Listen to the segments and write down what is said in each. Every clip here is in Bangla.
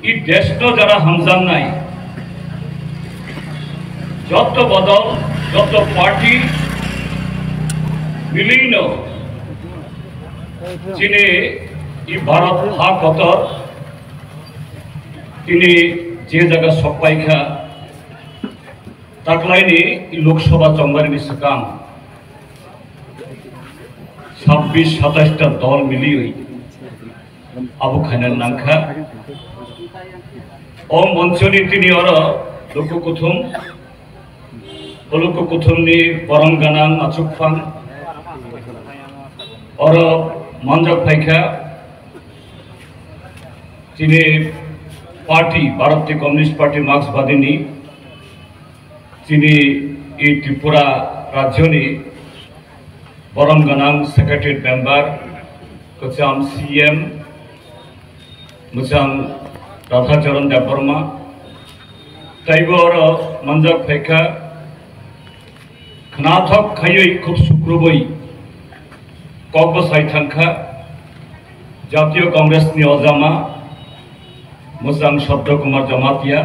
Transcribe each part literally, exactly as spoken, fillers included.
এই দেশ তো যারা হামজান নাই যত বদল যত পার্টি মিলিন যিনি এই ভারত হাকতর তিনি যে জায়গা সবাইখা তাকলাইনি লোকসভা চম্বারি নিশ্চিকাম ছাব্বিশ সাতাশটা দল মিলিয়ে আবু খানের নাংখা ও মঞ্চনি তিনি ওর লোককুথুম লোককুথুমনি বরং গানাং আচুকফাং ওর মঞ্জক ফাইখা তিনি পার্টি ভারতীয় কমিউনিস্ট পার্টি মার্ক্সবাদী তিনি এই ত্রিপুরা রাজ্যনি বরং গানাং সেক্রেটারি মেম্বার কোচাম সিএম মুসাং রাধাচরণ দেববর্মা তাইবর মঞ্জক ফাইখা খনাথক খাইयै খুব সুক্রবই কব সাইথাংখা জাতীয় কংগ্রেস নি অজামা মুসাং শব্দ কুমার জমাতিয়া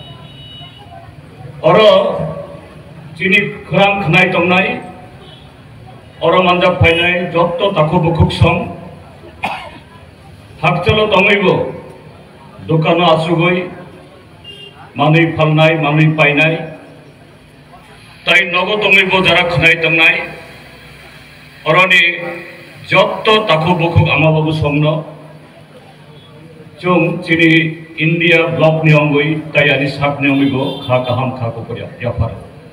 অর চিনি খরাং খনাই তংনাই অর মঞ্জক ফাইনাই যত তাকো বুকুক সং হাকচলো তংইব দোকানো আসুগই মানুষ ফালনাই মানুষ পাইনাই তাই নগ তংইব যারা খনাই তংনাই অরনি যত তাকো বুকুক আমাবাবু সংন जों चिनी इंडिया ब्लॉक नि अंगई तायानि सात नि अंगइबो खा काहाम खाको परिया याफार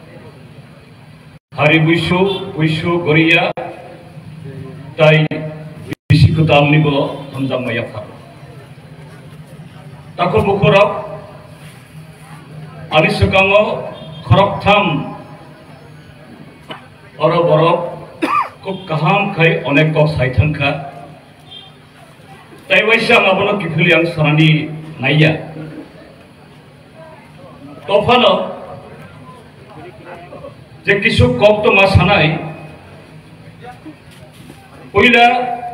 हारि बुइसु बुइसु गरिया ताई बिसिखो दामनिबो हमजाम याफार ताको बुखराव आनि सकांगो खरकथाम अर बरफ खूब काहाम खाय अनेक कक साइथांखा তাই ওইসা মাবনো কিফুলি আং সারানি নাইয়া তফানো যে কিছু কক তো মা সানাই পইলা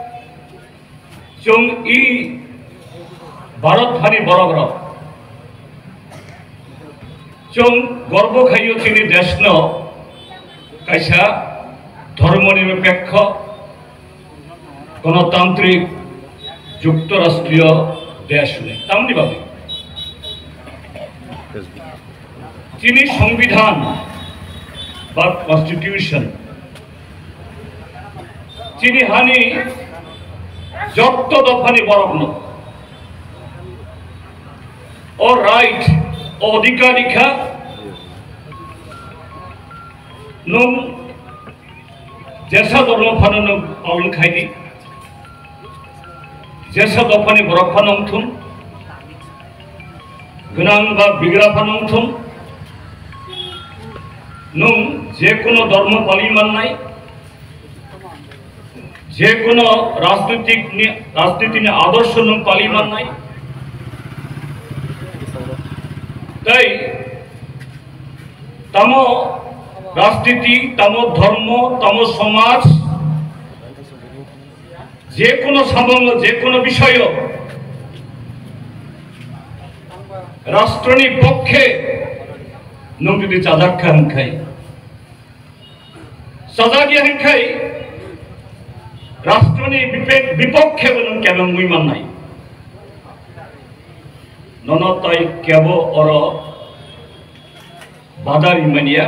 जों ই ভারত হারি বরগর जों গর্ব খাইও চিনি দেশন কাইসা ধর্মনিরপেক্ষ গণতান্ত্রিক যুক্তরাষ্ট্রীয় দেশ নেই তেমনি ভাবে চীনী সংবিধান বা কনস্টিটিউশন চীনী হানি যত দফানি বরগ্ন ও রাইট ও অধিকারিখা নং জেসা ধর্ম ফানো পালন খাইনি जेसा दफानि बरफा नंथुम गोनां बा बिग्राफा नंथुम नों जेकुनो धर्म पालि माननाय जेकुनो राजनीतिक राजनीतिनि आदर्श नों पालि माननाय ताई तामो राजनीति तामो धर्म तामो समाज जेकुनो सामंग जेकुनो विषय राष्ट्रनि पक्षे नों जुदि चाजाखा हनखाय साजागिया हनखाय राष्ट्रनि विपक्षे नों केबल मुई माननाय ननताय केब अर बादारि मानिया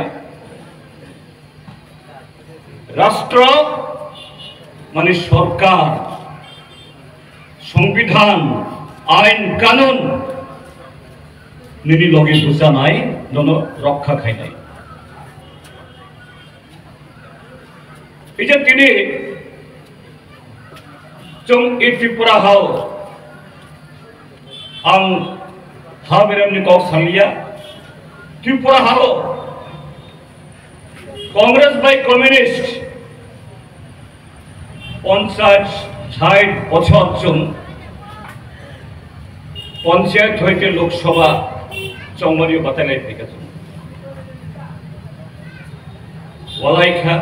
राष्ट्र माने सरकार संविधान आईन कानून निनि लगे बुझानाय नन रक्षा खायनाय इजे तिनि जों ए त्रिपुरा हाव आं हा बेरामनि कक सांलिया त्रिपुरा हाव कांग्रेस बाय कम्युनिस्ट पंचायत ষাট বছর जों पंचायत হইতে লোকসভা চৌমারিও বাতালাই ফেকেছেন ওয়ালাইখা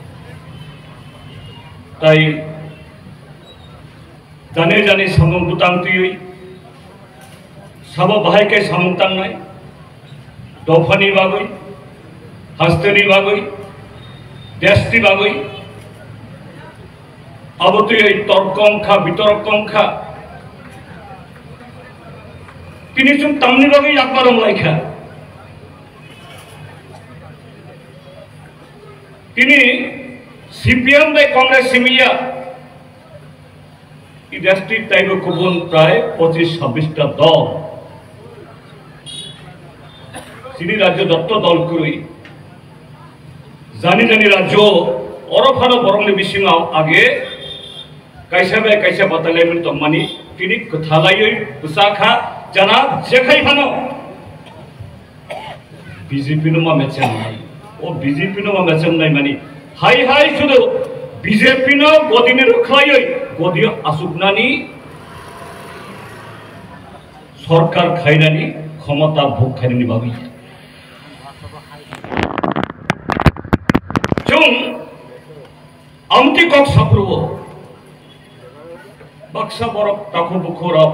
তাই জানে জানে সমম বুতাং তুই साबो बाहायखाय सामंतां नाय दफानि बागै हास्तेनि बागै देशनि बागै अबतुयै तर्कंखा बितर्कंखा তিনি চুম তামনি বাগৈ একবারও লাইখা তিনি সিপিএম বাই কংগ্রেস সিমিয়া এই দেশটির তাইব কুবন প্রায় পঁচিশ ছাব্বিশটা দল তিনি রাজ্য দত্ত দল করি জানি জানি রাজ্য অরফানো বরংনি বিসিঙাव আগে কাইসা বাই কাইসা বাতালাयमोन तमानि তিনি কথালাयै উসাখা जाना जेखाय फानो बीजेपी नो मा मेचेम नाय ओ बीजेपी नो मा मेचेम नाय मानि हाय हाय सुदु बीजेपी नो गदिनि रखलायै गदि आसुकनानि सरकार खायनानि क्षमता भोग खायनानि बागै जों आमति कक साफ्रुबो बाक्सा बरफ ताखो बुखरब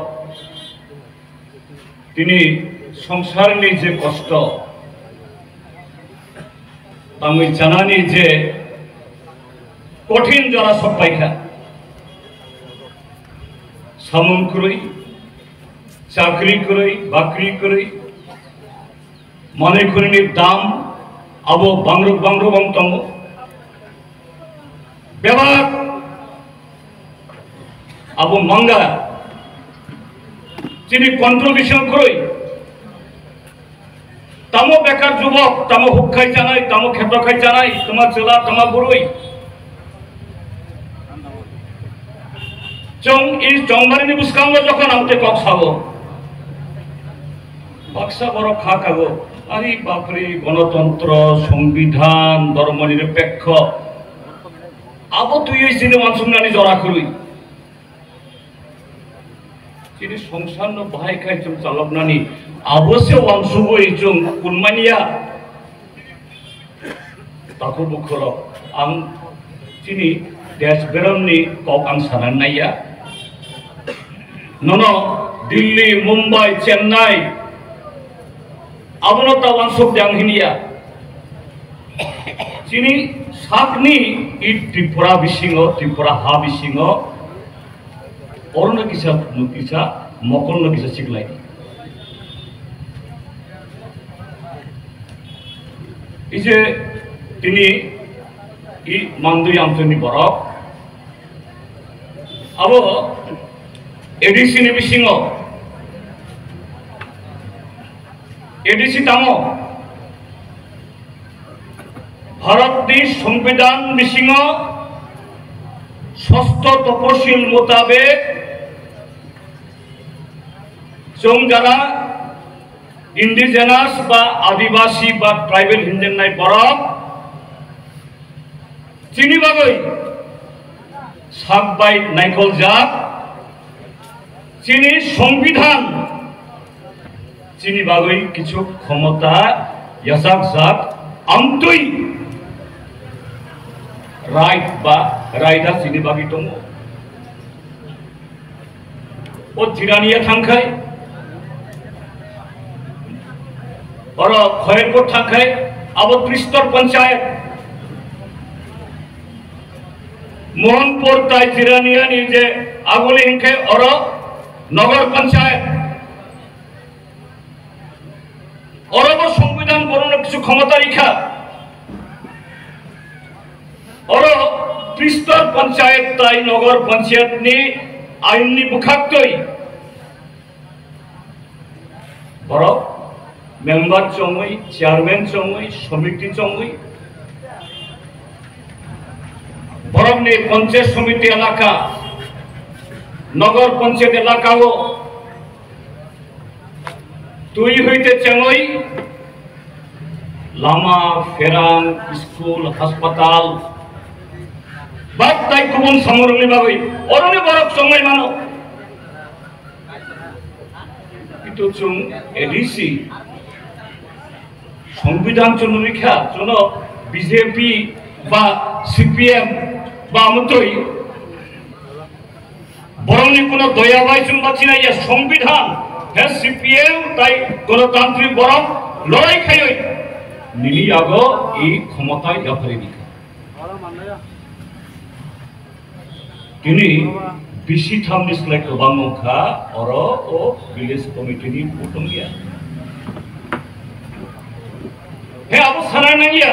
তিনি সংসারনি যে কষ্ট আমি জানানি যে কঠিন যারা সব পাইখা সামন করি চাকরি করি বাকরি করি মনে করিনি দাম আবো বাংরুক বাংরুবং তম ব্যবহার আবো মাঙ্গা যিনি কন্ট্রিবিউশন করি তামো বেকার যুবক তামো হুক খাই জানাই তামো ক্ষেত্র খাই জানাই তোমার জেলা তোমার বড়ই চং এই জংবারিনি বুসকাঙ্গ যখন আমতে কক সাবো বাক্সা বড় খা খাবো আরে বাপরে গণতন্ত্র সংবিধান ধর্মনিরপেক্ষ আবো তুই এই জিনে মানসুমনানি জড়া করি যিনি সংসার নো বাহাই খাই চুম চালবনানি আবশ্যে ওয়ানসুবই চুম কুনমানিয়া তাকো বুখর আं যিনি দেশ বেরমনি কক आं सानान नाया ननो दिल्ली मुंबई चेन्नई आबनता वानसुब जांहिनिया যিনি साकनि इ त्रिपुरा बिसिङो त्रिपुरा हा बिसिङो অরণ্য কিসা কিসা মকল কিসা শিখলাই এই যে তিনি ই মান্দুই আমতনি বরফ আবো এডিসি নি বিসিঙ এডিসি তামো ভারতনি সংবিধান বিসিঙ ষষ্ঠ তপশিল মোতাবেক जों যারা ইন্ডিজেনাস বা আদিবাসী বা ট্রাইবেল হিন্দেন নাই বরফ চিনি বাগৈ সাক বাই নাইকল জাত চিনি সংবিধান চিনি বাগৈ কিছু ক্ষমতা ইয়াসাক জাত আমতই রাইট বা রাইডা চিনি বাগৈ দङ ও জিরানিয়া थांखाय और खयरपुर थांखाय अब त्रिस्तर पंचायत मोहनपुर ताई जिरानिया निजे आगुली हिंखे और नगर पंचायत और वो संविधान बरनो किछु क्षमता रेखा और त्रिस्तर पंचायत ताई नगर पंचायत नि आईननि बुखाक्तै बरो मेम्बर चंगै चेयरमैन चंगै समिति चंगै बरमनि पंचायत समिति एलाका नगर पंचायत एलाकाओ तुई हईते चंगै लामा फेरान स्कूल हासपाताल बात ताई गुबुन सामरनि बागै अरनि बरफ चंगै मानो किन्तु जों एडिसि संविधान चुनरिखा जन बीजेपी बा सीपीएम बा আমতই বরংনি কোনো দয়াবাই চুম বাঁচি নাই संविधान হ্যাঁ সিপিএম তাই গণতান্ত্রিক বরং লড়াই খাই নিনি আগো এই ক্ষমতায় ইয়াফারে দিকে তিনি বিসি থামনি স্লাইক বাংখা অর ও ভিলেজ কমিটিनि বুটंगिया हे अब साना नंगिया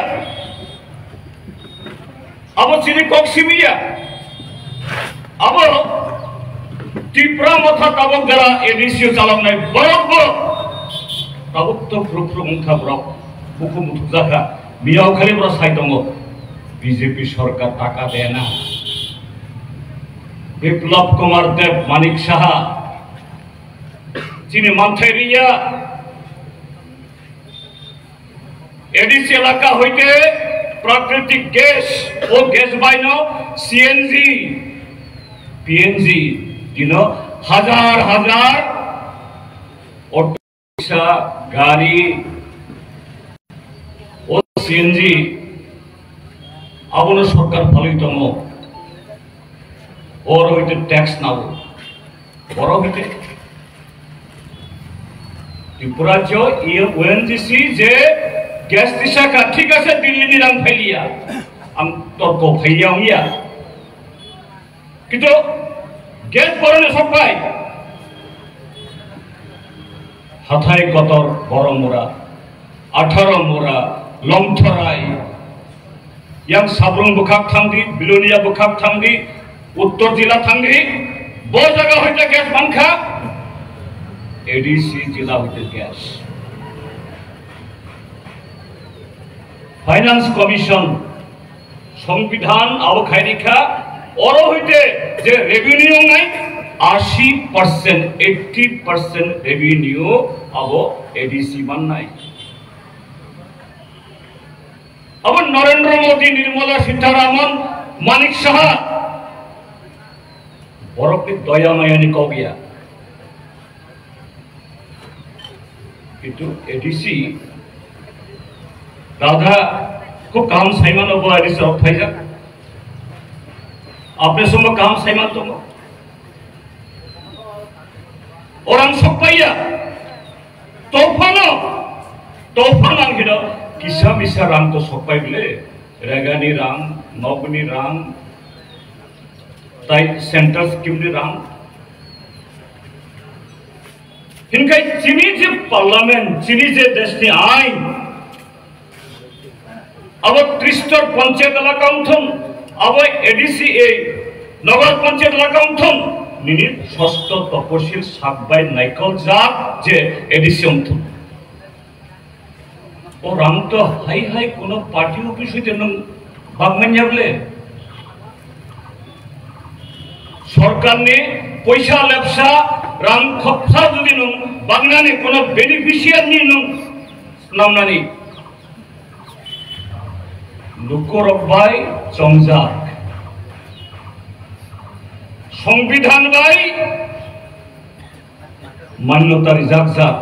अब चिनि कक्सिमिया अब टिप्रा मथा ताबक गरा एडिसियो चालामनाय बरब ताबक तो फ्रु फ्रु उंखा ब्रक बुकु मुथु जाखा मियाव खालि ब्र साइ दङ बीजेपी सरकार टाका देय ना বিপ্লব কুমার দেব মানিক সাহা যিনি মান্থাইরিয়া এডিসি এলাকা হইতে প্রাকৃতিক গ্যাস ও গ্যাস বাইন সিএনজি পিএনজি দিন হাজার হাজার অটো রিক্সা গাড়ি ও সিএনজি আবনো সরকার ফালিতম और होते टैक्स ना हो और होते त्रिपुरा जो ये ओएनजीसी जे गैस दिशा का ठीक है दिल्ली निरंग फैलिया हम तो को फैलिया होंगे किंतु गैस बरने सब पाए हथाई कतर बड़ो मोरा अठारह मोरा लंथराई yang sabrung bukak thamdi bilonia bukak thamdi उत्तर जिला थांगी बो जगह होते गैस पंखा एडीसी जिला होते गैस फाइनेंस कमिशन संविधान आवखायरिखा और होते जे रेवेन्यू नहीं आशी परसेंट एट्टी परसेंट रेवेन्यू अब एडीसी मान नहीं अब नरेंद्र मोदी निर्मला सीतारामन मानिक साहा बरफ की दया माया निकल गया किंतु एडीसी राधा को काम साइमान हो गया एडीसी अब फाइजा आपने सुनो काम साइमान तो और हम सब पाइया तोफानो तोफान आंगिरो किसा मिसा राम तो सब पाइ बिले रेगानी राम नौगनी राम ताई सेंट्रल स्कीम ने राम इनका चीनी जे पार्लियामेंट चीनी जे देश ने आइन अब त्रिस्टर पंचायत एलाका उठन अब एडीसी ए नगर पंचायत एलाका उठन निनी षष्ठ तपशील सातबाई नाइकल जात जे एडीसी उठन और राम तो हाई हाई कोनो पार्टी ऑफिस होते न बागमनिया बोले सरकार ने पैसा लेपसा रां खपसा जुदि नों बांगनानि कोनो बेनिफिशियारि नों नामनानि लुकोरबाय चंगजाक संविधान बाय मान्यता रिजाक जाक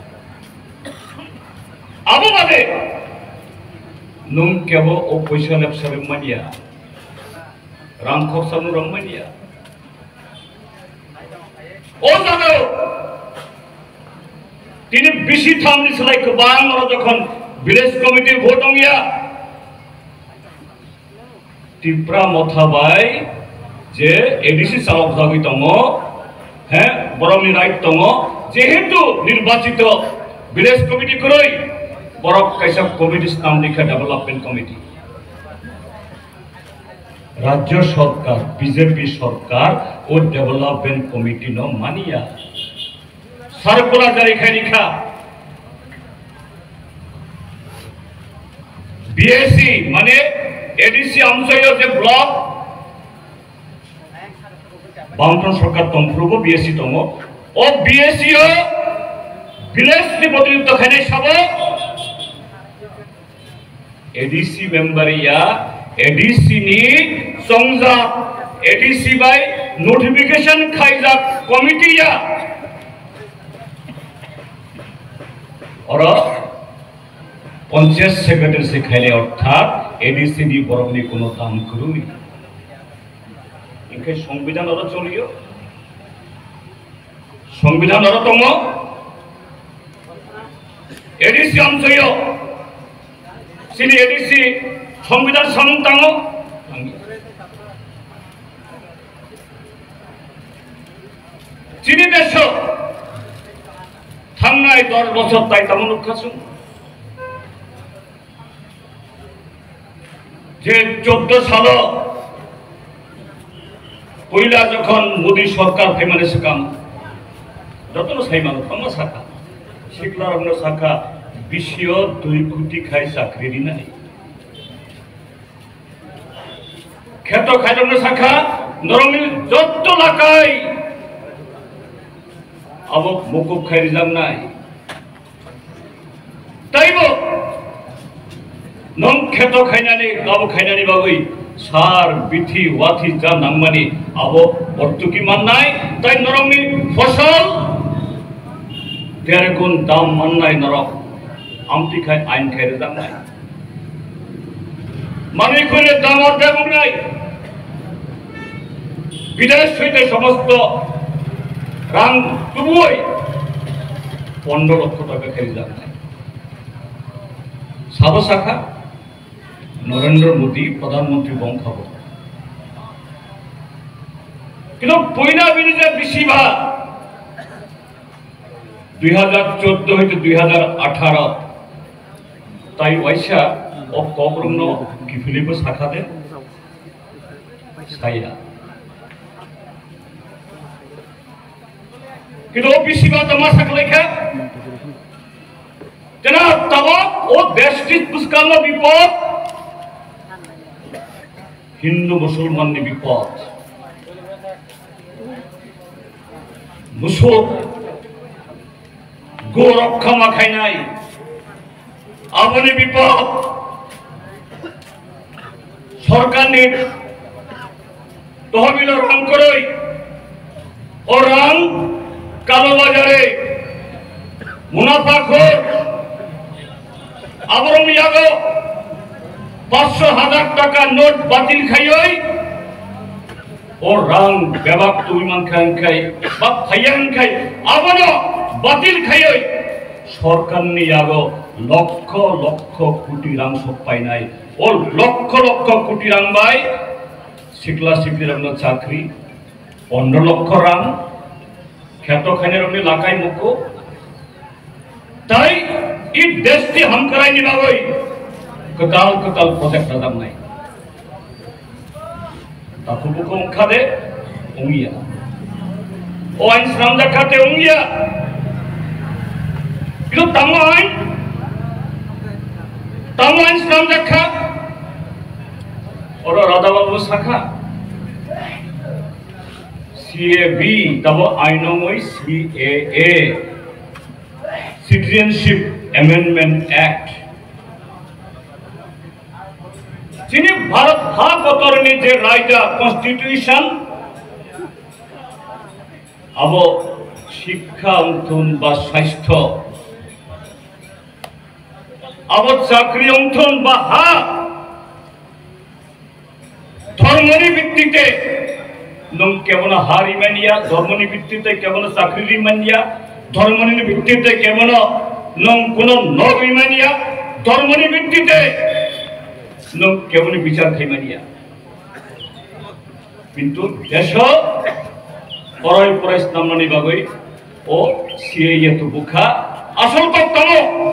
आबो बादे नों केबो ओ पैसा लेपसा रमानिया रां खपसा नु रमानिया ओ जानो তিনি বিসি থামনি সলাই কবাং আর যখন ভিলেজ কমিটির ভোট হইয়া টিপ্রা মথাবাই যে এডিসি চালক জাগিতম হ্যাঁ বরমনি রাইতম যেহেতু নির্বাচিত ভিলেজ কমিটি করই বরক কাইসা কমিটি নাম লিখা ডেভেলপমেন্ট কমিটি राज्य सरकार बीजेपी सरकार और डेवलपमेंट कमिटी न मानिया सर्कुलर जारी खानिखा बीएससी माने एडीसी अंशय जे ब्लक बामफ्रंट सरकार तंफ्रुबो बीएससी दङ ओ बीएससी ओ विलेज नि प्रतिनिधित्व खाने साबो एडीसी मेंबर या एडीसी नि संजा एडीसी बाय नोटिफिकेशन खाइजा कमिटी या और पंचायत सेक्रेटरी से खाइले अर्थात एडीसी नि बरमनि कोनो दाम करुनि इनके संविधान और चलियो संविधान और तम এডিসি অঞ্চলীয় সিনি এডিসি সংবিধান সামন্তাঙ্গ চিনি দেশ থান্নায় দশ বছর তাই তেমন উৎখাসন যে চোদ্দ সাল পয়লা যখন মোদী সরকার ফেমানে সেকাম যতন সাইমান থাম্মা শাখা শিখলার অন্য শাখা বিশ্ব দুই কোটি খাই চাকরি নাই ক্ষেত খাইল শাখা নরমিল যত লাকাই আবক মুকুব খাই রিজাম নাই তাইব নং ক্ষেত খাইনানি গাবো খাইনানি বাবুই সার বিথি ওয়াথি যা নাংমানি আবো অর্থকি মান নাই তাই নরমনি ফসল তেরে কোন দাম মান নাই নরম আমতি খাই আইন খাই রিজাম নাই মানে করে দাম আর দাম নাই বিদেশ হইতে সমস্ত রাং তবুই পনেরো লক্ষ টাকা খাই রিজাম নাই সাব শাখা নরেন্দ্র মোদী প্রধানমন্ত্রী বংশাব কিন্তু পয়লা বিনিজে বেশিরভাগ দুই হাজার চোদ্দ হইতে দুই হাজার আঠারো তাই ওয়াইসা ও কবরুন্ন কি ফিলিপ শাখা দে সাইয়া কিন্তু ও বেশিরভাগ তোমার শাখা লেখা যেনা তব ও দেশটি পুষ্কাল বিপদ হিন্দু মুসলমান বিপদ মুসল গো রক্ষা মাখাই নাই আপনি বিপদ সরকার তহবিল রং করই ও রং কালো বাজারে মুনাফা খোর আবরণ ইয়াগ পাঁচশো হাজার টাকা নোট বাতিল খাইই ও রাং বেবাক তুইমান খাই খাই বা খাইয়ান খাই আবার বাতিল খাইই সরকার নিয়াগ লক্ষ লক্ষ কোটি রাং সব পাই নাই ও লক্ষ লক্ষ কোটি রাং বাই শিখলা শিখলি রঙ চাকরি পনেরো লক্ষ রাং খ্যাত খাইনে রঙে লাকাই মুখো তাই এই দেশটি হাম করাই নিবাবই কতাল কতাল প্রজেক্ট দাম নাই তাকু বুকো মুখাদে উঙ্গিয়া ও আইন শ্রাম দেখাতে উঙ্গিয়া কিন্তু তামো আইন তামো আইন শ্রাম দেখা ওর রাধাবাবু শাখা সিএবি তাবো আইনমই সিএএ সিটিজেনশিপ অ্যামেন্ডমেন্ট অ্যাক্ট যিনি ভারত ভাগ অতরণী যে রায়টা কনস্টিটিউশন আব শিক্ষা অন্থন বা স্বাস্থ্য আব চাকরি অন্থন বা হা ধর্মনি ভিত্তিতে নং কেবল হার ইমানিয়া ধর্মনি ভিত্তিতে কেবল চাকরির ইমানিয়া ধর্মনি ভিত্তিতে কেবল নং কোন নগ ইমানিয়া ধর্মনি ভিত্তিতে নং কেবল বিচার খাইমানিয়া কিন্তু দেশ পরয় পরয় স্নামনি বাগৈ ও সিএ তো বুখা আসল তত্ত্ব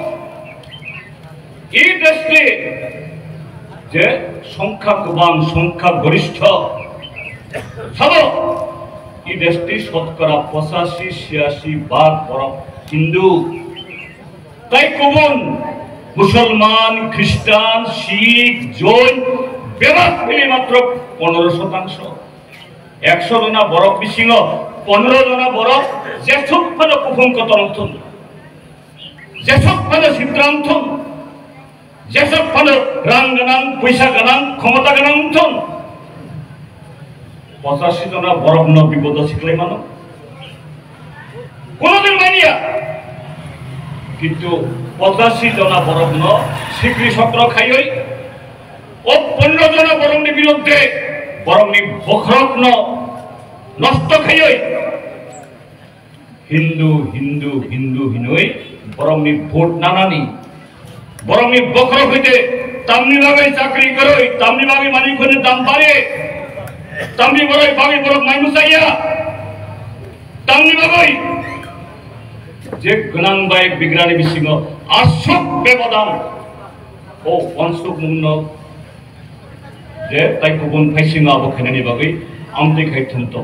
এই দেশে যে সংখ্যা কম সংখ্যা গরিষ্ঠ সব এই দেশটি শতকরা পঁচাশি ছিয়াশি ভাগ বরফ হিন্দু তাই কমন মুসলমান খ্রিস্টান শিখ জৈন বেবাক মিলে মাত্র পনেরো শতাংশ একশো জনা বরফ বিশিং পনেরো জনা বরফ যেসব মানে কুফঙ্কতন অন্থন যেসব মানে সিদ্ধান্তন যেসব মানে রাং গানাং পয়সা গানাং ক্ষমতা গানাং অন্থন পঁচাশি জনা বরফ ন বিপদ শিখলে মানো কোনদিন মানিয়া কিন্তু পঁচাশি জনা বরফ ন শিখলি চক্র খাইই ও পনেরো জনা বরংনি বিরুদ্ধে বরংনি বখরক ন নষ্ট খাইই হিন্দু হিন্দু হিন্দু হিনই বরংনি ভোট নানানি বরংনি বকর হইতে তামনি ভাবে চাকরি করই তামনি ভাবে মানি খনে দাম পারে তামনি বড়ই ভাবে বড় মাইনুসাইয়া তামনি ভাবে যে গনাং বাই বিগ্রানি বিসিং আসক বেবদান ও অনসুক মুন্ন যে তাই গুবুন ফাইসিং আবো খেনানি বাগै আমতে খাইथुमतम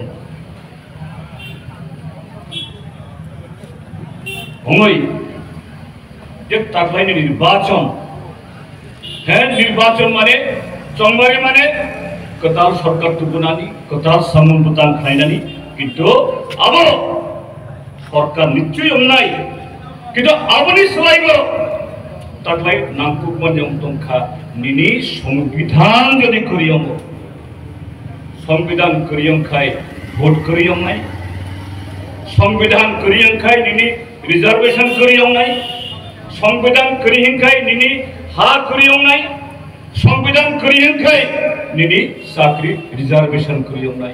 হংই যে তাকলাইনি নির্বাচন হ্যাঁ নির্বাচন মানে চংবারে মানে কতাল সরকার তুগুনানি কতাল সামন বুতান খাইনানি কিন্তু আবো সরকার নিশ্চয়ই অন্যায় কিন্তু আবনি সলাইব তাকলাই নামকুক মানে অন্তংখা নিনি সংবিধান যদি করিয়ম সংবিধান করিয়ম খাই ভোট করিয়ম নাই সংবিধান করিয়ম খাই নিনি রিজার্ভেশন করিয়ম নাই সংবিধান করিয়ম খাই নিনি হা করিয়ম নাই সংবিধান করিয়ম খাই নিনি চাকরি রিজার্ভেশন করিয়ম নাই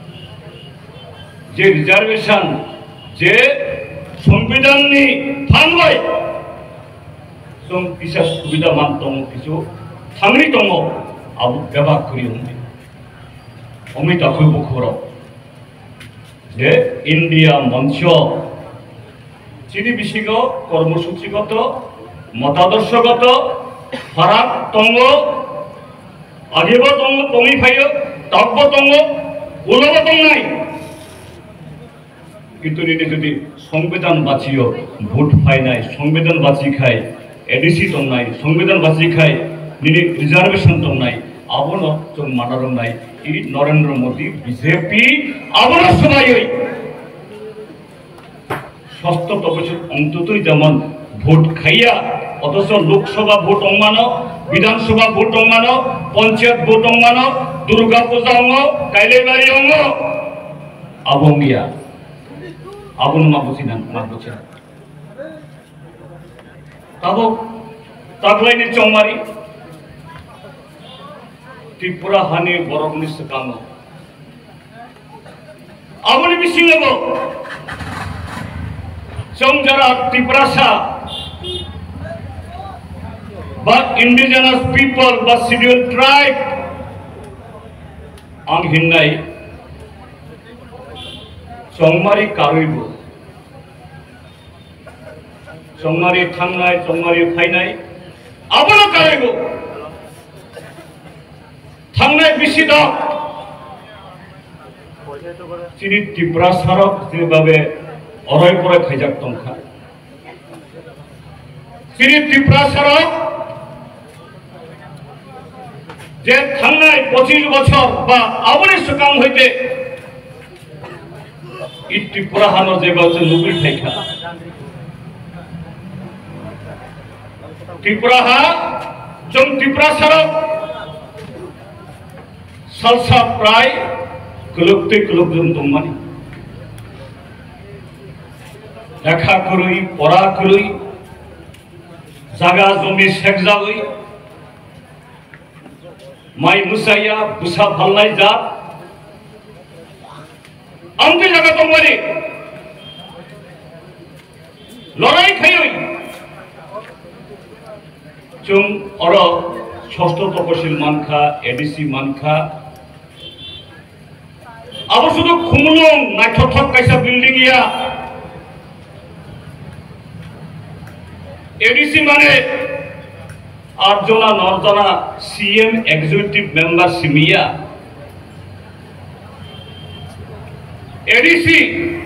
যে রিজার্ভেশন যে সংবিধান নি ফানবাই जों किसा सुबिदा मान दङ किछु थांनि दङ आबो बेबा करियम अमिता खयबो खबर जे इंडिया मंच चिनि बिसिग कर्मसूचिगत मतादर्शगत फाराग दङ आगेबो दङ दङि फायो ताबो दङ उलबो दङ नाय किन्तु निने जदि संविधान बाचियो भोट फायनाय संविधान बाचि खाय एडिसी दंनाय संविधान बाचि खाय निने रिजार्वेशन दंनाय आबनो जों माना दंनाय इ नरेंद्र मोदी बीजेपी आबनो सबायै ষষ্ঠ বছর অন্ততই যেমন ভোট খাইয়া অথচ লোকসভা ভোট অংমানো বিধানসভা ভোট অংমানো পঞ্চায়েত ভোট অংমানো দুর্গা পূজা অঙ্গ কাইলেবাড়ি অঙ্গ আবঙ্গিয়া আবন মা বুঝিনা মা বুঝিনা তাবো তাগলাইনি চংমারি ত্রিপুরা হানি বরগনি সকানো আবনি বিসিংগো जों जरा त्रिपुरासा बा इंडिजिनस पीपल बा शेड्यूल ट्राइब आं हिन्नाय चंमारी कारुइबो चंमारी थांनाय चंमारी फायनाय आबनो कारुइबो थांनाय बिसि दं चिनि त्रिपुरासारक जेबाबे अराय पराय खायजाक दंखा चिनि त्रिपुरासारक जे थांनाय पचिस बछर बा आबनि सकाम हইতে इ त्रिपुरा हानो जेबा जों नुबि थाइखा त्रिपुरा हा जों त्रिपुरासारक सालसा प्राय कलुकते कलुक जों दंमानि लेखा करुई पढ़ा करुई जागा जमी सेक जागई माई मुसाइया बुसा फालनाय जात आंते जागा दंमानि लड़ाई खाई जों अर षष्ठ तपसिल मानखा एडिसी मानखा अब शुद्ध खुमलुं नायथथक कैसा बिल्डिंग या एडिसी माने आठजना नौजना सीएम एग्जीक्यूटिव मेंबर सिमिया एडिसी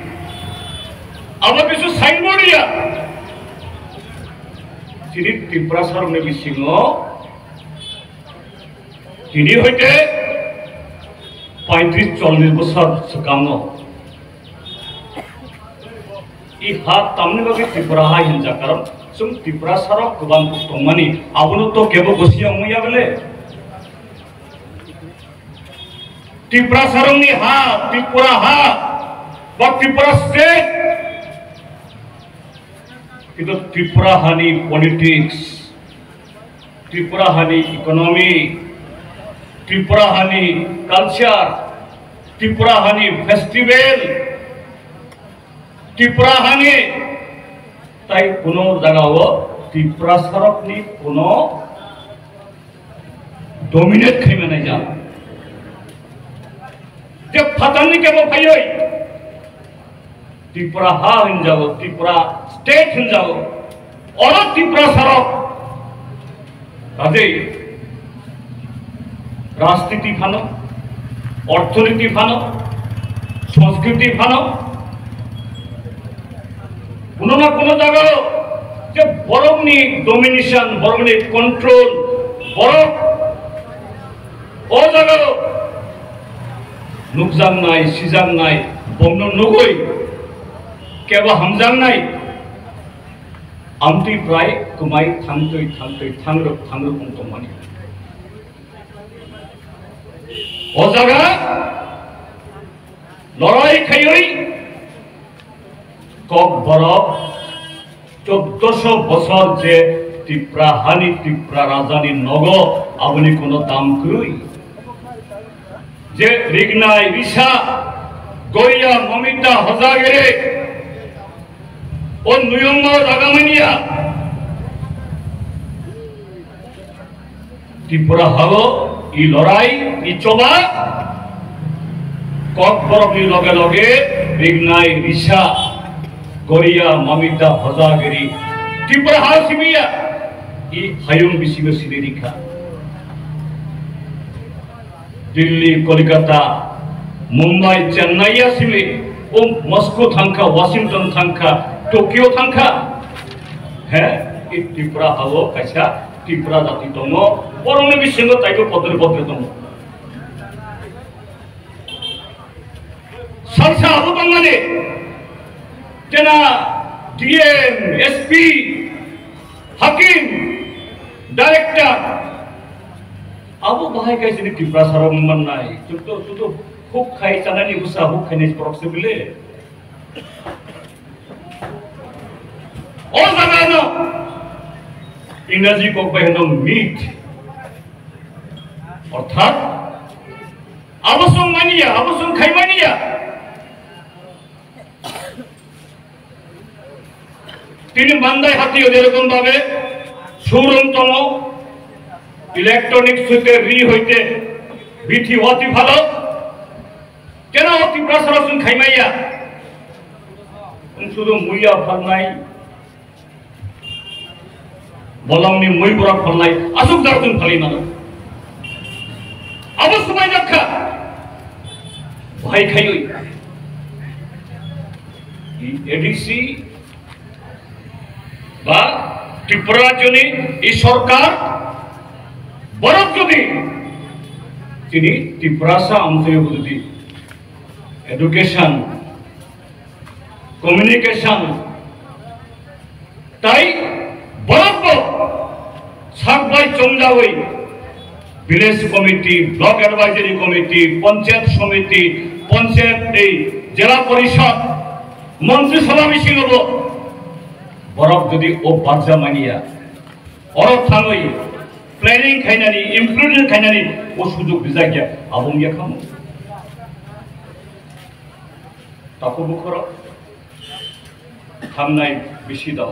अब किछु साइनबोर्ड या चिनि त्रिपुरासार ने बिसिङो तिनि हইতে पैंतीस चल्लिस बছर सकामो इ हात तामनि बागै त्रिपुरा हा हिंजा कारण जों त्रिपुरासारक गोबां दंमानि आबनो तो केबो गोसिया मैया बेले त्रिपुरासारनि हा त्रिपुरा हा बा त्रिपुरा स्टेट किन्तु त्रिपुरा हानि पॉलिटिक्स त्रिपुरा हानि इकोनॉमी त्रिपुरा हानि कल्चर त्रिपुरा हानि फेस्टिवल त्रिपुरा हानि তাই কোনো জায়গাও ত্রিপুরা সরকনি কোনো ডমিনেট খাইমে নাই যা যে ফাতানি কেবল ভাইই ত্রিপুরা হা হইন যাও ত্রিপুরা স্টেট হইন যাও অর ত্রিপুরা সরক কাজেই রাজনীতি ভালো অর্থনীতি ভালো সংস্কৃতি ভালো কোনো না কোনো জায়গায় যে বরংনি ডমিনেশন বরংনি কন্ট্রোল বরং ও জায়গায় নুকজাং নাই সিজাং নাই বংন নগৈ কেবা হামজাং নাই আমটি প্রায় কুমাই থাংতৈ থাংতৈ থাংরক থাংরক অন্তমানি ও জায়গা লড়াই খাইই কক বরফ চোদ্দশো বছর যে ত্রিপুরা হানি ত্রিপুরা রাজধানী নগ আপনি কোন দাম কই যে রিগনাই রিসা গড়িয়া মমিতা হজাগেরে ও নুয়ঙ্গ জাগামানিয়া ত্রিপুরা হল ই লড়াই ই চবা কক বরফি লগে লগে রিগনাই রিসা গড়িয়া মমিতা হজাগেরি ত্রিপুরা হাল সিমিয়া ই হায়ুং বিসিবে সিনেরিখা দিল্লি কলকাতা মুম্বাই চেন্নাই আসিলে ও মস্কো থাঙ্কা ওয়াশিংটন থাঙ্কা টোকিও থাঙ্কা হ্যাঁ এই ত্রিপুরা হালো কাইসা ত্রিপুরা জাতি দङ বরং বিসঙ্গ তাইকে পদরে পদরে দङ সালসা আবু বাঙালি যেনা ডিএম এসপি হাকিম ডাইরেক্টর আবু বাহাই কাইছে ত্রিপুরা সারা মান নাই শুধু শুধু খুব খাই চানানি গুসা হুক খাইনি প্রক্সে বলে ও জানানো ইংরেজি কক বাহিন মিট অর্থাৎ আবসং মানিয়া আবসং খাই মানিয়া তিনি বান্দায় হাতি যেরকম ভাবে সৌরমতম ইলেকট্রনিক্স হইতে রি হইতে বিথি অতি ভালো কেন অতি প্রসারণ খাইমাইয়া শুধু মুইয়া ফল নাই বলংনি মই বড় ফল নাই আসুক দার্জন ফলি না অবশ্যই দেখা ভাই খাইই এডিসি বা ত্রিপুরা জনি এই সরকার বরং যদি তিনি ত্রিপুরাসা অঞ্চলে যদি এডুকেশন কমিউনিকেশন তাই বরং সাকবাই চমজাওই village committee block advisory committee panchayat samiti panchayat এই জেলা পরিষদ মন্ত্রিসভা মিছিল হব বরং যদি ও বাচ্চা মানিয়া অরব থানই প্ল্যানিং খাইনানি ইমপ্লুয়েন্স খাইনানি ও সুযোগ বিজা গিয়া আবং গিয়া খামো তাকো মুখর খামনাই বেশি দাও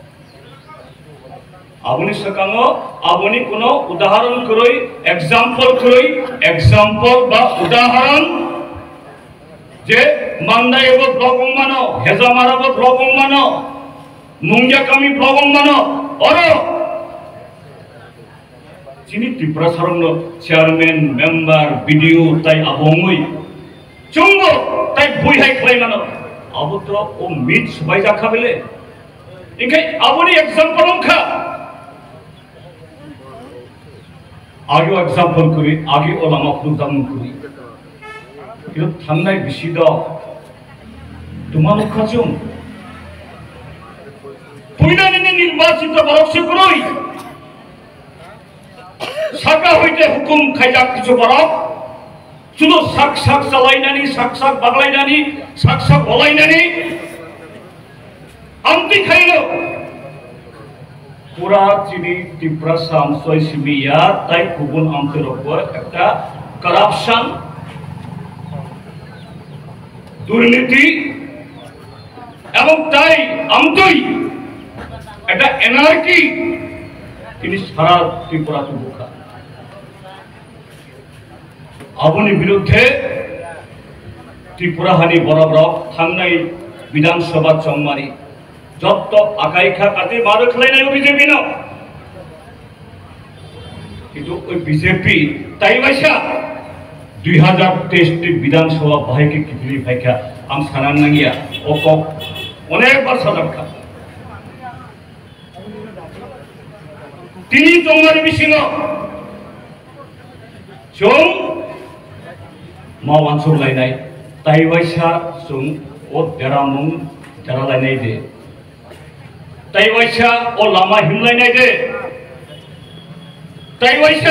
আপনি সকামো আপনি কোন উদাহরণ করই এক্সাম্পল করই এক্সাম্পল বা উদাহরণ যে মান্দাইব ব্লক মানো হেজামারাব ব্লক মানো মুঙ্গিয়াকামি ব্লক মানো অর যিনি ত্রিপুরা সরঙ্গ চেয়ারম্যান মেম্বার বিডিও তাই আবংই চঙ্গ তাই বই হাই খাই মানো আবু তো ও মিট সবাই যা খাবেলে ইনখাই আবনি এক্সাম্পল খা আগে এক্সাম্পল করি আগে ও লামা প্রোগ্রাম করি কিন্তু থান্নাই বেশি দাও তোমার খাচুম পুইনানি নির্বাচিত বরক্ষ করই সাকা হইতে হুকুম খাইজা কিছু বরক শুধু শাক শাক চালাইনানি শাক শাক বাগলাইনানি শাক শাক বলাইনানি আমতি খাইল পুরা চিনি ত্রিপুরা সামসয় সিমিয়া তাই গুবুন আমতের উপর একটা কারাপশন দুর্নীতি এবং তাই আমতই একটা এনার্কি তিনি সারা ত্রিপুরাতে বোকা আবনি বিরুদ্ধে ত্রিপুরাহানি বরাবর থাংনাই বিধানসভা চংমারি যত আকাইখা কাতে মার খেলাই নাই বিজেপি ন কিন্তু ওই বিজেপি তাই বাইসা দুই হাজার তেইশ বিধানসভা বাহাইকে কিপিলি ভাইখা আম সানান নাঙ্গিয়া ও কক অনেকবার সাজাবখা তিনি চংমারি বিসিङ जों माव आनसुरलायनाय ताइबायसा जों ओ देरामुं देरालायनाय दे ताइबायसा ओ लामा हिमलायनाय दे ताइबायसा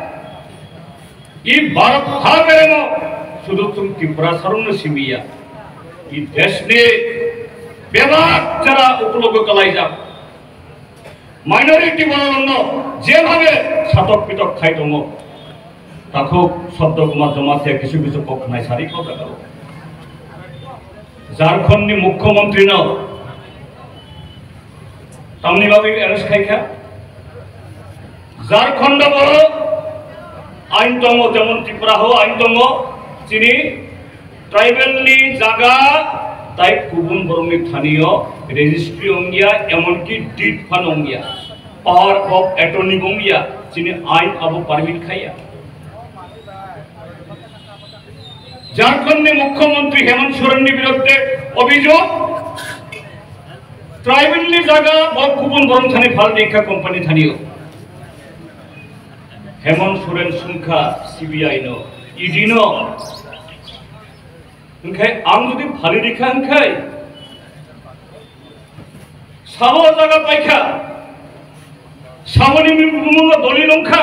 इ भारत हागरेमो सुदु तुम त्रिपुरा सरनो सिमिया इ देशने बेबाक जरा उपलब्ध कलायजा माइनरिटी बलनो जेभाবে ছাতক পিতক খাই দङ তাকো শব্দ কুমার জমাতে কিছু কিছু পক্ষ নাই সারি কথা গেল ঝাড়খণ্ডনি মুখ্যমন্ত্রী ন তামনি ভাবে অ্যারেস্ট খাইখা ঝাড়খণ্ড বড় আইন দङ যেমন ত্রিপুরা হো আইন দङ যিনি ট্রাইবেলনি জায়গা তাই কুবুন বরংনি স্থানীয় রেজিস্ট্রি অঙ্গিয়া এমনকি ডিড ফান অঙ্গিয়া পাওয়ার অফ অ্যাটর্নি অঙ্গিয়া যিনি আইন আবু পারমিট খাইয়া झारखंडी मुख्यमंत्री हेमंत सोरेननि विरुद्धে অভিযোগ ট্রাইবেলনি জায়গা বকুবন বরং থানি ফাল দেখা কোম্পানি থানিও হেমন্ত সোরেন সংখ্যা সিবিআই নো ইডি নো ओंखाय आं जुदि फालि देखा ओंखाय साबो जागा पाइखा साबोनि मुंग दलिल ओंखा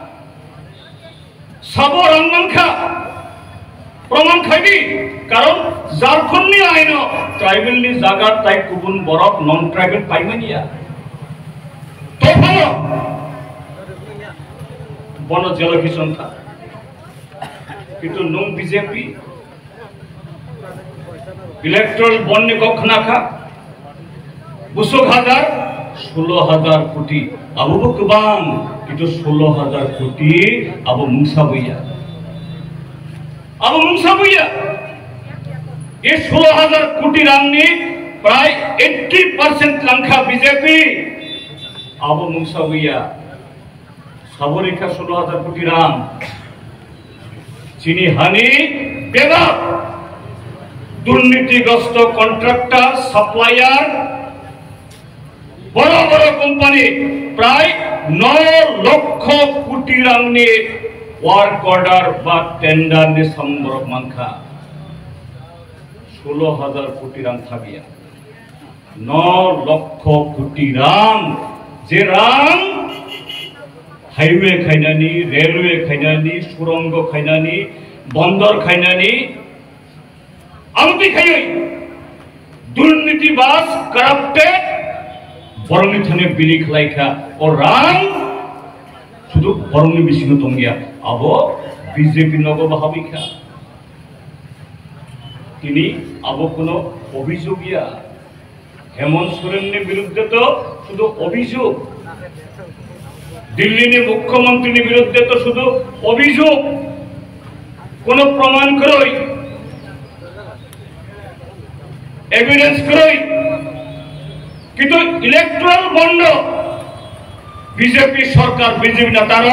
साबो रांमानखा प्रमाण खाइबि कारण झारखंडनि आइन ट्राइबेलनि जागा ताइ गुबुन बरफ नन ट्राइबेल पाइमानिया तफानो बन जेलकिसन था किन्तु नों बीजेपी इलेक्ट्रल बन्ड कखना खा बुसुक हजार षोलो हजार कोटी आबो गोबां किन्तु षोलो हजार कोटी आबो मुंसाबैया आबो मुंसाबैया ये षोलो हजार कोटी रांनि प्राय अस्सी पार्सेंट लांखा बीजेपी आबो मुंसाबैया साबरिका षोलो हजार कोटी रां चिनी हानि बेगा दुर्नीतिग्रस्त कन्ट्राक्टर सप्लायर बड़ बड़ कोम्पानी प्राय नौ लक्ष कोटी रांनि वार्क अर्डर बा टेंडर ने सम्बरक मानखा षोलो हजार कोटी रां थाबिया नौ लक्ष कोटी रां जे रां हाईवे खायनानि रेलवे खायनानि सुरंग खायनानि बंदर खायनानि आमती खायै दुर्नीतिबाज करप्टेड बरंनि थाने बिलि खलायखा और रां शुधु बरंनि बिसिङाव दं गया आबो बीजेपी नगो बाहाबिखा तिनि आबो कोनो अभियोग गया हेमंत सोरेननि बिरुद्धे तो शुधु अभियोग दिल्लीनि मुख्यमंत्रीनि बिरुद्धे तो शुधु अभियोग कोनो प्रमाण करई एविडेंस करई किन्तु इलेक्ट्रल बंड बीजेपी सरकार बीजेपी नेतार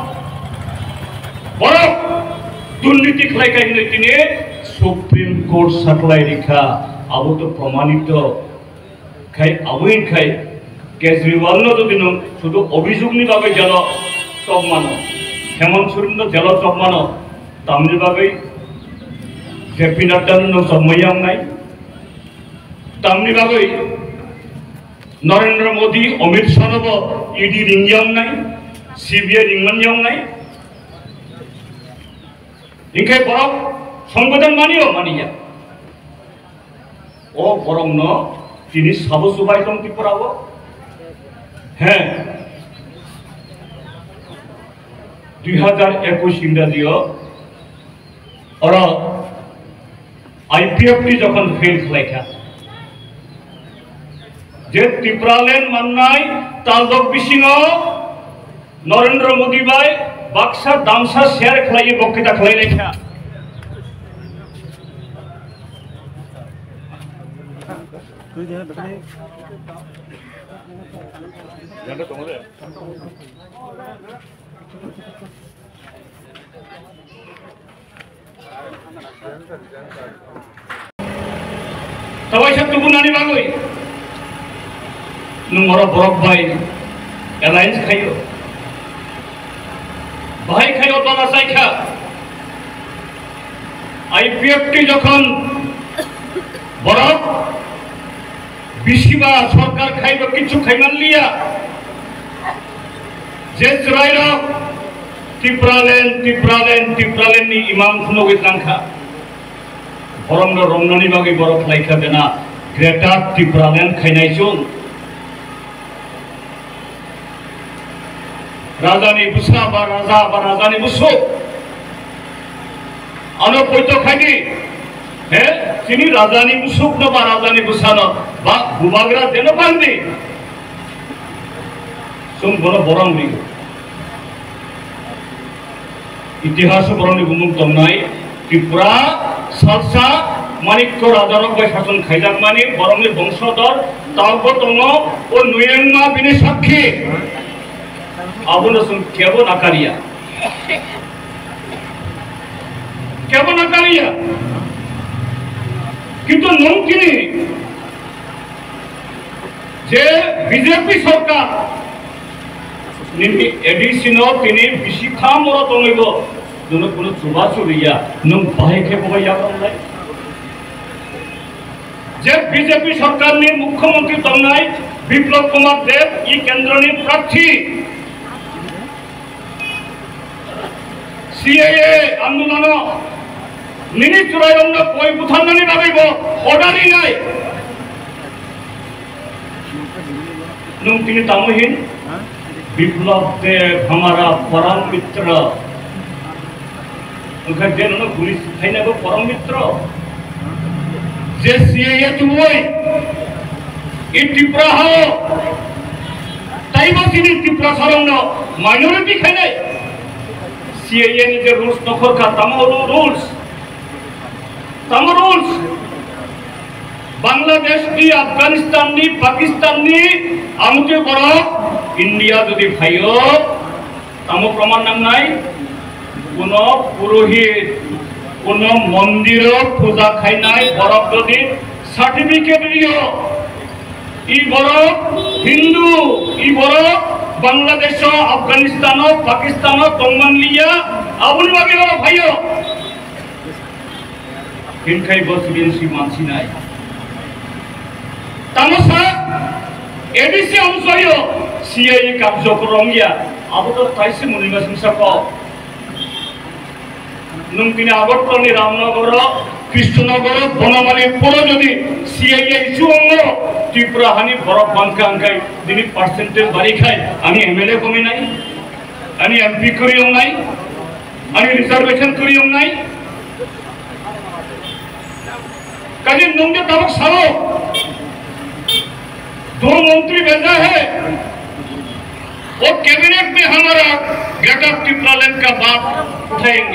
बड़ दुर्नीति खालायखायनो दिनै सुप्रीम कोर्ट साख्लाय रेखा आबो तो प्रमाणित खाय आबोइन खाय केजरीवाल नो जदि नों शुधु अभियोगनि बागै जेल सब मानो हेमंत सोरेन नो जेल सब मानो तामनि बागै जेपी नड्डा नो सब मैयांनाय तामनि बागै नरेंद्र मोदी अमित शाह ईडी रिंगियांनाय सीबीआई रिंगमानियांनाय इनके बरं संविधान मानियो मानिया ओ बरं न तिनि साबो सुबाय दं त्रिपुराबो हाँ दुई हजार एकुश इंराजिय और आईपीएफ टी जखन फेल खालायखा जे टिप्रालेन माननाय तालदक बिसिङ नरेंद्र मोदी बाय बाक्सा दामसा शेयर खालायो बक्तृता खालायनायखा Tawai satu bulan ni bagui, nunggu borok bayi, alliance kayo, bayi kayo tanah saya kah, I P F T jokon borok, bisiba सरकार kayo किच्छु kaiman liya, jes rairo, tipralen, tipralen, tipralen ni imam kuno gitangka. Orang no Romnani bagi borok laika bena Greta Tipralen khainai chung Rajani busa ba raja ba rajani busu ano poito khaini he sini rajani busuk no ba rajani busano ba gumagra deno bandi sum bono borong ni itihas borong ni gumung tomnai Tripura salsa manikko rajarok bai শাসন খাইজাক মানে বরংনি বংশধর তাওবো তঙ্গ ও নুয়েংমা বিনি সাক্ষী আবুন সুন কেবো নাকারিয়া কেবো নাকারিয়া কিন্তু নমকিনি যে বিজেপি সরকার নিমি এডিসিনো তিনি বিশিক্ষা মর তঙ্গিব दोनों कोनो चुबा चुरिया नम बाहे के बया करनाय जे बीजेपी सरकार ने मुख्यमंत्री तमनाय विप्लव कुमार देव ई केंद्र ने प्रार्थी सीएए आंदोलन निनि चुरायन कोई बुथाननि बाबैबो अर्डारই নাই नम तिनि तामहिन विप्लव देव हमारा परम मित्र उनका जन न पुलिस थाइना को परम मित्र जे सीए तुमोय इ टिप्रा हो ताइबो सिनि टिप्रा सरंग माइनॉरिटी खाइनाय सीए नि जे रूल्स नखर का तमो रूल्स तमो रूल्स बांग्लादेश नि अफगानिस्तान नि पाकिस्तान नि आमुते बरो इंडिया जदि फाइयो तमो प्रमाण नांनाय কোনো পুরোহিত কোনো মন্দির পূজা খাইনাই বরক যদি সার্টিফিকেট দিও ই বরক হিন্দু ই বরক বাংলাদেশ আফগানিস্তান পাকিস্তান তংমান লিয়া আবুল বাগি বড় ভাইও কিনখাই বসবিনসি মানসি নাই তামসা এডিসি অংশয় সিআই কার্যক্রম ইয়া আবুতো তাইসি মুনিবা সিংসাক নুমকিনি আগরতলা রামনগর কৃষ্ণনগর বনমালী পুরো যদি সিআইএ ইস্যু অঙ্গ ত্রিপুরা হানি বরফ বাঙ্কা আঙ্কাই দিনী পার্সেন্টেজ বাড়ি খাই আমি এমএলএ কমি নাই আমি এমপি করিও নাই আমি রিজার্ভেশন করিও নাই কাজে নুমকে তাবক সাও दो मंत्री भेजा है वो कैबिनेट में हमारा ग्रेटर टिप्रालेन का बात उठाएंगे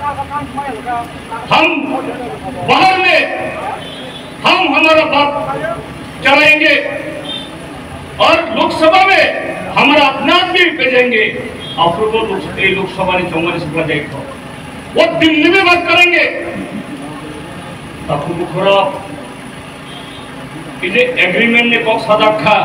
हम बाहर में हम हमारा बात चलाएंगे और लोकसभा में हमारा अपना आदमी भेजेंगे अप्रूवल लोकसभा ने चौवालीस का जाएगा वो दिल्ली में बात करेंगे तब मुखरा इसे एग्रीमेंट ने कौन सा रखा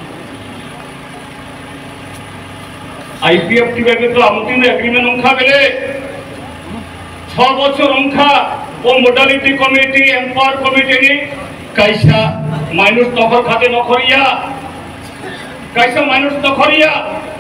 आईपीएफटी बैगे तो आमुती ने एग्रीमेंट उनका बेले छह बच्चों उनका वो मोडालिटी कमिटी एम्पावर कमिटी ने कैसा माइनस नखर खाते नखरिया कैसा माइनस नखरिया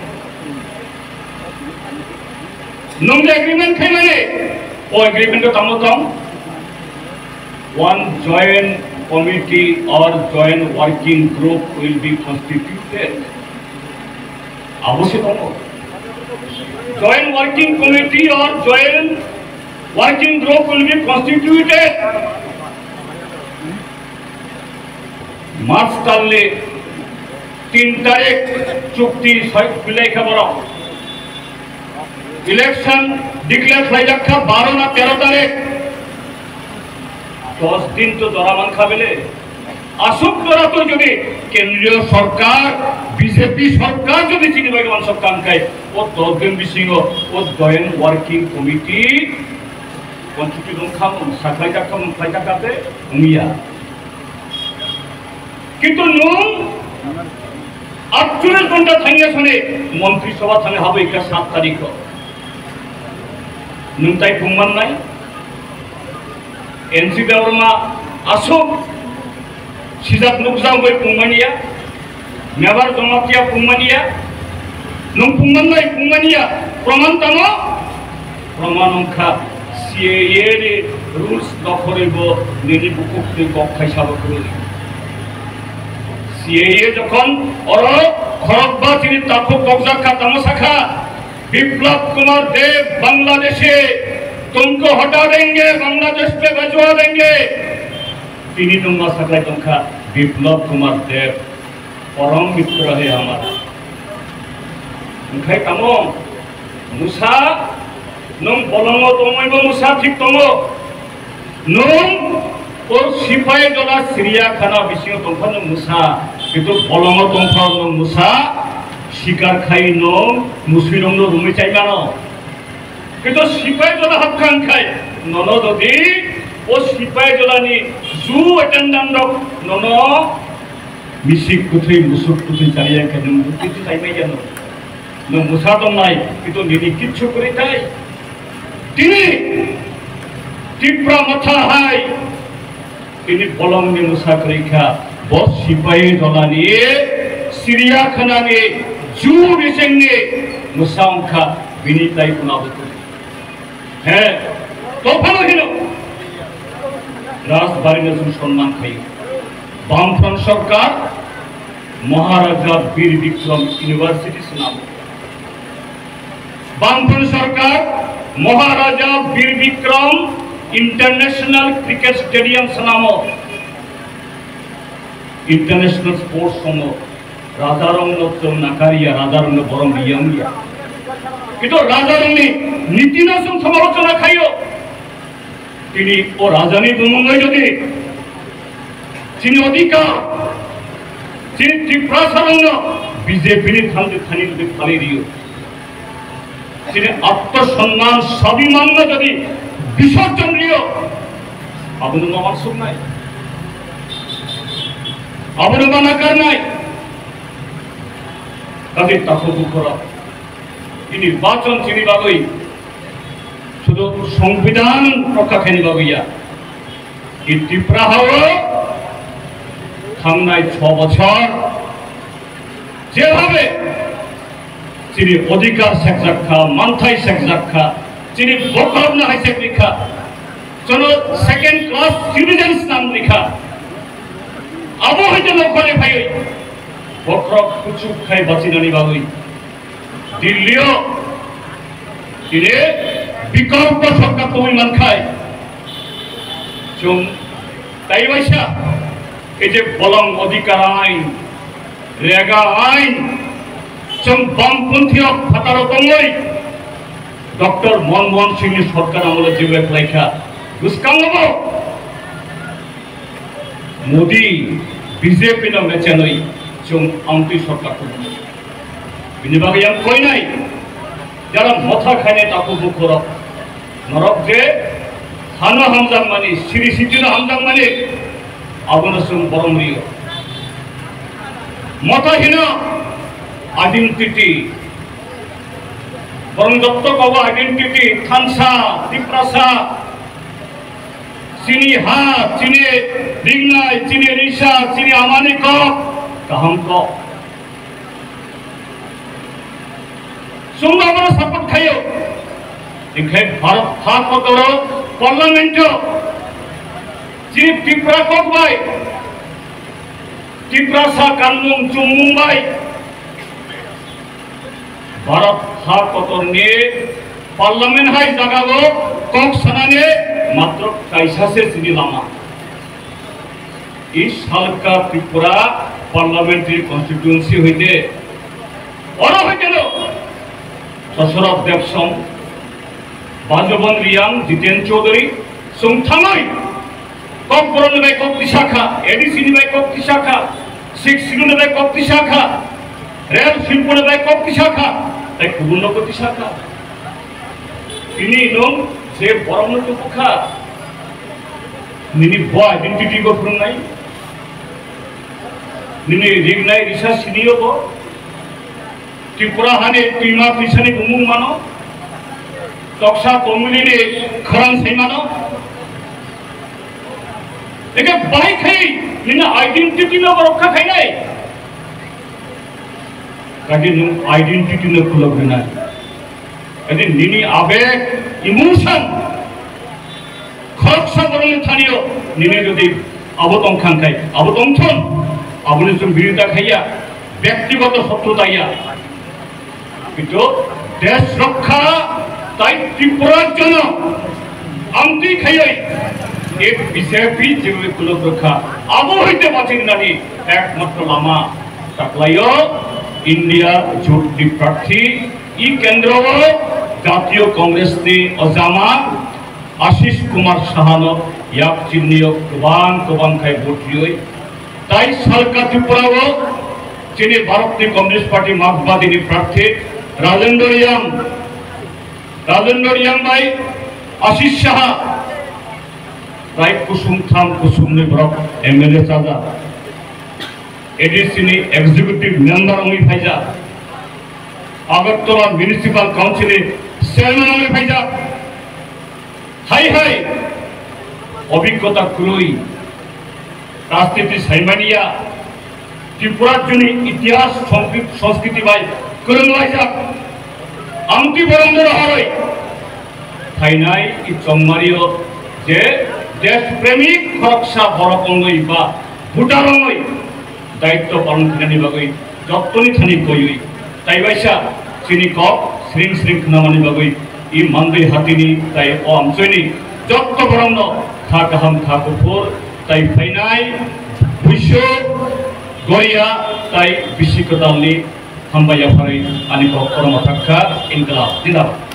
नंगे एग्रीमेंट खाई मैंने वो एग्रीमेंट तो तमो तम one joint committee or joint working group will be constituted. आवश्यक हो joint working committee or joint working group will be constituted. मार्च काले তিন তারিখ চুক্তি বিলাই খবর ইলেকশন ডিক্লেয়ার হয়ে যাক্ষা বারো না তেরো তারিখ দশ দিন তো দরামান খাবেলে আসুক তোরা তো যদি কেন্দ্রীয় সরকার বিজেপি সরকার যদি চিনিবাই মানুষ কাম খায় ও দশ দিন বিশিং ও জয়েন্ট ওয়ার্কিং কমিটি পঞ্চটি খাম সাকলাই টাকা মুখাই টাকাতে উমিয়া কিন্তু নুন আটচল্লিশ ঘন্টা থাইয়া শুনে মন্ত্রিসভা থানে হবে এটা সাত তারিখ নুন তাই প্রমাণ নাই এনসি দেওয়া আসুক সিজাত নুকজাম বই পুংমানিয়া মেবার জমাতিয়া পুংমানিয়া নুন পুংমান নাই পুংমানিয়া প্রমাণ তাম প্রমাণ অংখা সিএএ রে রুলস নকরিব নিনি বুকুকনি কক্ষাই সাবক করি সিএএ যখন অর খরকবা তিনি তাকু কবজাখা তামসাখা বিপ্লব कुमार देव बांग्लादेशे तुमको हटा देंगे बांग्लादेश पे भिजवा देंगे তিনি তোমরা সাকলাই তংখা বিপ্লব কুমার দেব परम मित्र है हमारा ओंखाय तामो मुसा नों बलंग तमयबो मुसा ठीक तमो नों और सिपाही जला सिरियाखाना बिसिङाव तंफा नों मुसा किन्तु बलंग तंफा नों मुसा शिकार खाई नों मुस्लिम नो रुमै चाइमानो किन्तु सिपाही जला हाबखां खाय ननो ददि ओ सिपाही जलानि जु एटेन्डेन्ट ननो मिसिक कुथै मुसुक कुथै चारिया खाय नों किन्तु चाइमाय जानो नों मुसा दं नाय किन्तु निनि किच्छु करि थाय तिनि टिप्रा माथा हाय तिनि बलंगनि मुसा करिखा बस सिपाही जलानि सिरियाखानानि जु बिसेंनि मुसा अंखा बिनिताय कुनाबो है तोफानो हिनो राजबारिनो जों सम्मान खायो बामफ्रन्ट सरकार महाराजा वीर विक्रम यूनिवर्सिटी नाम बामफ्रन्ट सरकार Maharaja Bir Bikram international cricket stadium नाम इंटरनेशनल स्पोर्ट्स सम राजारंग जों नाकारिया राजारंग बरम लिया किन्तु राजारंगनि नीतिना जों समालोचना खायो তিনি ও রাজধানী দুমঙ্গই যদি তিনি অধিকার তিনি ত্রিপ্রাসারণ্য বিজেপির থানতে থানি যদি ফালি দিও তিনি আত্মসম্মান স্বাভিমান্য যদি বিসর্জন দিও আপনার আমার সুখ নাই আপনার মানাকার নাই তাদের তাকবু করা তিনি বাচন চিনি বাগই শুধু সংবিধান রক্ষা খানি বাবইয়া এই ত্রিপুরা হাওয়া থামনায় ছ বছর যেভাবে তিনি অধিকার শেখ রক্ষা মান্থাই শেখ রক্ষা তিনি বকরবনা হাই শেখ লিখা চলো সেকেন্ড ক্লাস সিটিজেন্স নাম লিখা আবো হইতে লোকলে ভাই বকরব কুচুক খাই বাঁচিনানি বাবই দিল্লিও তিনি বিকল্প সরকার তুমি মান খায় চুম তাই বাইসা এই যে বলং অধিকার আইন রেগা আইন চুম বামপন্থী ফাটারো দঙ্গই ডক্টর মনমোহন সিং সরকার আমলে যে লেখা দুষ্কাম মোদি বিজেপি না মেচেনই চুম আউটি সরকার বিনি বাগে আম কই নাই যারা মাথা খাইনে তাকু বুকর নরক যে হানো হামজাং মানে শ্রী সিদ্ধিনো হামজাং মানে আবনসুম বরমরিয় মতাহীন আইডেন্টিটি বরং দত্ত কব আইডেন্টিটি থানসা ত্রিপ্রাসা চিনি হা চিনি রিংনাই চিনি রিসা চিনি আমানি ক কাহাম ক सुंग हमारा शपथ खाइयो इनके भारत हाथ पकड़ो पार्लियामेंट चीफ टिप्रा कोक भाई टिप्रा सा कानून चुम मुंबई भारत हाथ पकड़ने पार्लियामेंट हाई जगह वो कोक सनाने मात्र कैसा से सिनी लामा इस सालका त्रिपुरा पार्लियामेंटारी कन्स्टिट्यूएंसी हईते और हईतेल सशरथ देवसम बाजबन रियांग जितेन चौधरी सुंथांगई ककबरन बाय कक्ति शाखा एडीसी बाय कक्ति शाखा सिक्स सिलुन बाय कक्ति शाखा रेल शिल्पन बाय कक्ति शाखा ताई गुबुन कक्ति शाखा ini nong se borong tu buka nini bo identity go prunai nini rignai risa siniyo go Tripura hane tima pisani umum mano toksa komuli ne kharan sai mano eke bai khai nina identity no rakha khai nai kage nu identity no khulog na यदि निनी आवेग इमोशन खरकसा बरले थानियो निने जदि अबतंग खांखाय अबतंगथन आबुनि जों बिरुदा खाया व्यक्तिगत शत्रुताया किन्तु देश रक्षा ताई त्रिपुरार जन आंति खायै एक बीजेपी जेबो कुलक रक्षा आबो हইতে बाचिनानि एकमात्र लामा ताकलायो इंडिया जोटनि प्रार्थी इ केंद्र जातीय कांग्रेस ने अजामा आशीष कुमार साहानो याक चिन्हियो गोबां गोबां खाय भोटियो ताई सालका त्रिपुराओ चीनी भारतीय कम्युनिस्ट पार्टी मार्क्सवादी प्रार्थी राजेंद्र रियांग राजेंद्र रियांग भाई आशीष साहा ताई कुसुमथाम कुसुमनि ब्रक एमएलए चाजा एडीसी नि एग्जीक्यूटिव मेंबर ओंगि फाइजा आगरतला म्यूनिसिपल काउंसिल चेयरमैन फाइजा हाई हाई अभिज्ञता खुलई राजनीति साइमानिया त्रिपुरा जुनि इतिहास संस्कृति बाय कुरुंगलाइजा आमति बरंदर हरई फाइनाय इ चंगमारियो जे देश प्रेमिक खरकसा बरकंगई बा भुटारंगई दायित्व पालन खानि बागै जत्तनि थानि गयई ताइबाइसा चीनी कप श्रिंग श्रिंग खामानि बागै इ मानदै हातिनि ताइ अमचयनि जत्त बरंग खा गाहाम खा गुफुर ताइ फाइनाय बुइसो गरिया ताइ बिसिकदालनि हामबाया फारै आनि करमथाखा इनकलाब जिंदाबाद।